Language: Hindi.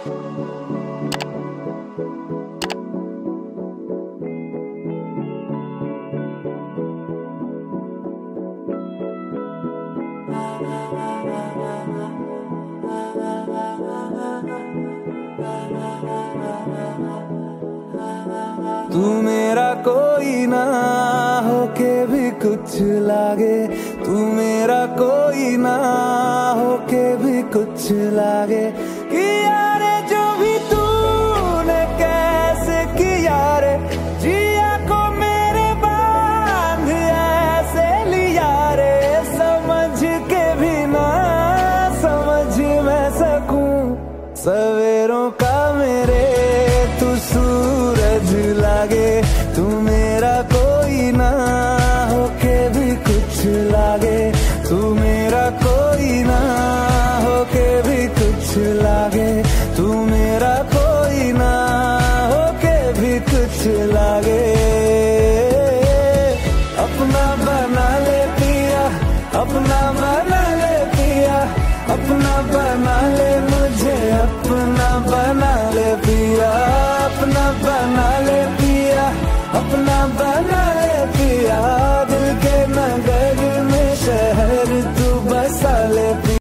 तू मेरा कोई ना होके भी कुछ लागे, तू मेरा कोई ना होके भी कुछ लागे। किया रे जो भी तूने कैसे किया रे, जिया को मेरे बांध ऐसे लिया रे। समझ के भी ना समझ मैं सकूं, सवेरों का मेरे तू सूरज लागे। तू मेरा कोई ना होके भी कुछ लागे, तू मेरा कोई ना होके भी कुछ लागे, तू मेरा कोई ना होके भी कुछ लागे। अपना बना ले पिया, अपना बना ले पिया, अपना बना ले मुझे, अपना बना ले पिया, अपना बना ले पिया, अपना बना ले पिया।